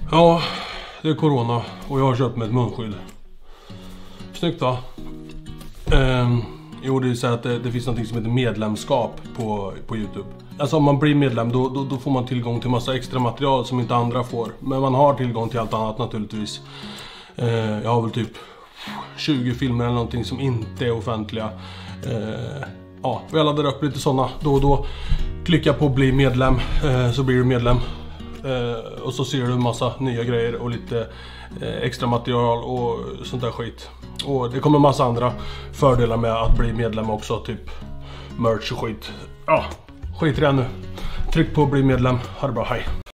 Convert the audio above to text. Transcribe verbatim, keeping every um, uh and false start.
Ja, det är corona och jag har köpt mig ett munskydd. Snyggt va? Ehm, jo, det är så att det, det finns något som heter medlemskap på, på YouTube. Alltså om man blir medlem då, då, då får man tillgång till massa extra material som inte andra får. Men man har tillgång till allt annat naturligtvis. Ehm, jag har väl typ tjugo filmer eller någonting som inte är offentliga. Ehm, ja, jag laddar upp lite sådana då och då. Klicka på bli medlem eh, så blir du medlem. Eh, och så ser du en massa nya grejer och lite eh, extra material och sånt där skit. Och det kommer massa andra fördelar med att bli medlem också, typ merch och skit. Ja, skit i det nu. Tryck på bli medlem. Ha det bra, hej.